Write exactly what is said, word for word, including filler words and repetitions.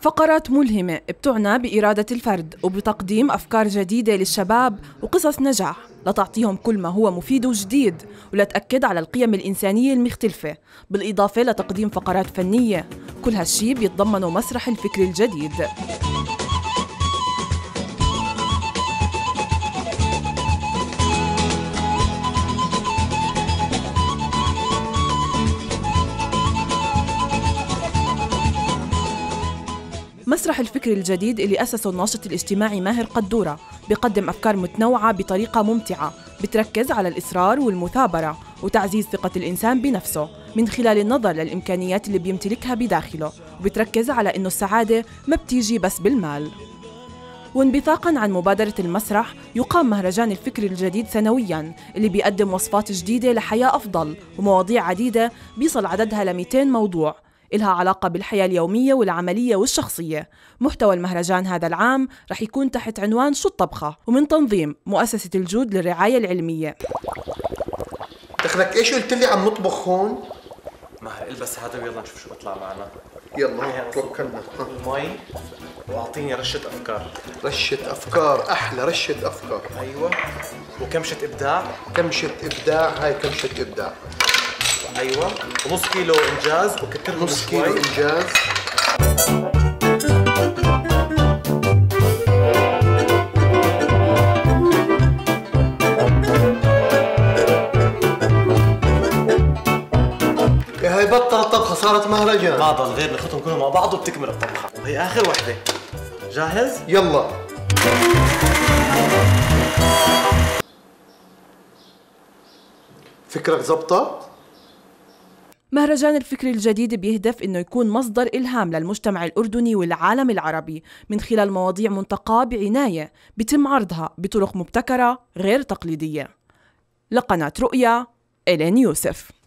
فقرات ملهمة بتعنى بإرادة الفرد وبتقديم أفكار جديدة للشباب وقصص نجاح لتعطيهم كل ما هو مفيد وجديد ولتأكد على القيم الإنسانية المختلفة، بالإضافة لتقديم فقرات فنية. كل هالشي بيتضمنه مسرح الفكر الجديد. مسرح الفكر الجديد اللي أسسه الناشط الاجتماعي ماهر قدورة بيقدم أفكار متنوعة بطريقة ممتعة بتركز على الإصرار والمثابرة وتعزيز ثقة الإنسان بنفسه من خلال النظر للإمكانيات اللي بيمتلكها بداخله، وبتركز على إنه السعادة ما بتيجي بس بالمال. وانبثاقاً عن مبادرة المسرح، يقام مهرجان الفكر الجديد سنوياً اللي بيقدم وصفات جديدة لحياة أفضل ومواضيع عديدة بيصل عددها ل مئتين موضوع إلها علاقة بالحياة اليومية والعملية والشخصية. محتوى المهرجان هذا العام رح يكون تحت عنوان شو الطبخة، ومن تنظيم مؤسسة الجود للرعاية العلمية. دخلك ايش قلت لي عم نطبخ هون؟ ماهر البس هذا ويلا نشوف شو بيطلع معنا. يلا توكلنا. المي واعطيني رشة افكار. رشة افكار، احلى رشة افكار. ايوه، وكمشة ابداع. كمشة ابداع، هاي كمشة ابداع. ايوه، ونص كيلو انجاز وكترهم نص كيلو انجاز. يا هاي بطل الطبخة صارت مهرجان. ما ضل غير نخلطهم كلهم مع بعض وبتكمل الطبخة، وهي اخر وحدة. جاهز؟ يلا. فكرك زبطت؟ مهرجان الفكر الجديد بيهدف إنه يكون مصدر إلهام للمجتمع الأردني والعالم العربي من خلال مواضيع منتقاة بعناية بيتم عرضها بطرق مبتكرة غير تقليدية. لقناة رؤيا، إلين يوسف.